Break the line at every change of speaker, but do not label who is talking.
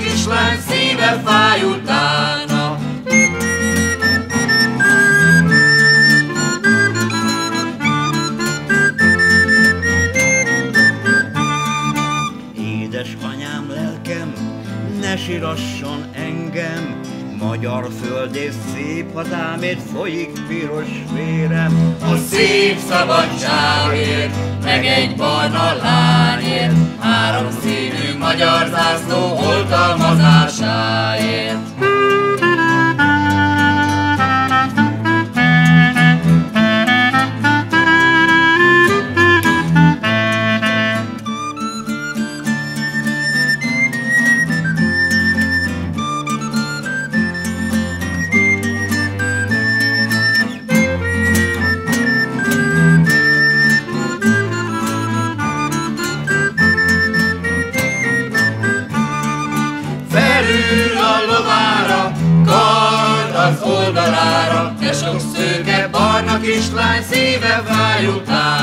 kislány szíve fáj utána.
Édesanyám lelkem, ne sirasson engem, magyar föld és szép hazámért folyik piros vérem.
A szép szabadságért, meg egy barna lányért, három színű magyar zászló oltalmazásáért. Felül a lovára, kard az oldalára, de sok szőke barna kislány szíve fáj után.